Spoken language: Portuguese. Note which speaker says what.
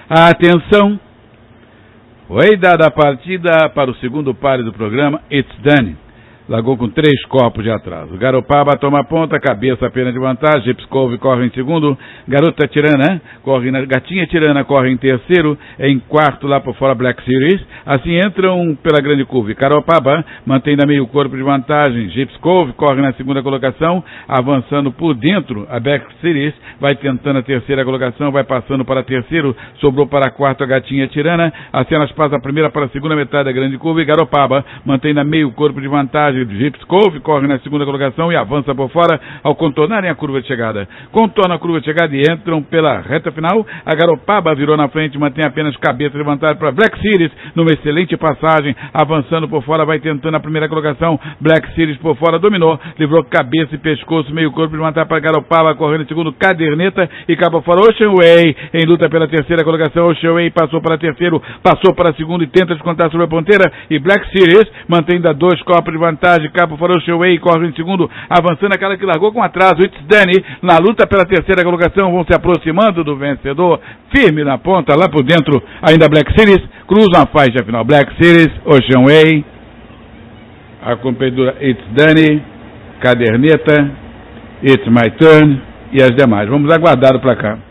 Speaker 1: Atenção! Foi dada a partida para o segundo páreo do programa, It's Done. Largou com 3 corpos de atraso. Garopaba toma ponta, cabeça apenas de vantagem. Gipskov corre em segundo. Garota Tirana corre Gatinha Tirana corre em terceiro. Em quarto lá por fora Black Series. Assim entram pela grande curva. Garopaba mantém ainda meio corpo de vantagem. Gipskov corre na segunda colocação, avançando por dentro. A Black Series vai tentando a terceira colocação, vai passando para terceiro. Sobrou para a quarta a Gatinha Tirana. Assim elas passam a primeira para a segunda metade da grande curva. E Garopaba mantém ainda meio corpo de vantagem. Gipskov corre na segunda colocação e avança por fora ao contornarem a curva de chegada. Contorna a curva de chegada e entram pela reta final. A Garopaba virou na frente, mantém apenas cabeça levantada para Black Series numa excelente passagem, avançando por fora, vai tentando a primeira colocação. Black Series por fora dominou, livrou cabeça e pescoço, meio corpo levantar para Garopaba, correndo em segundo Caderneta e acaba fora Ocean Way em luta pela terceira colocação. Ocean Way passou para terceiro, passou para segundo e tenta descontar sobre a ponteira, e Black Series mantém ainda 2 corpos de vantagem. Cabo fora o Showway, corre em segundo, avançando aquela que largou com atraso. It's Done na luta pela terceira colocação, vão se aproximando do vencedor, firme na ponta, lá por dentro, ainda Black Series, cruza a faixa final. Black Series, Ocean Way, a competidora It's Done, Caderneta, It's My Turn e as demais. Vamos aguardar o placar.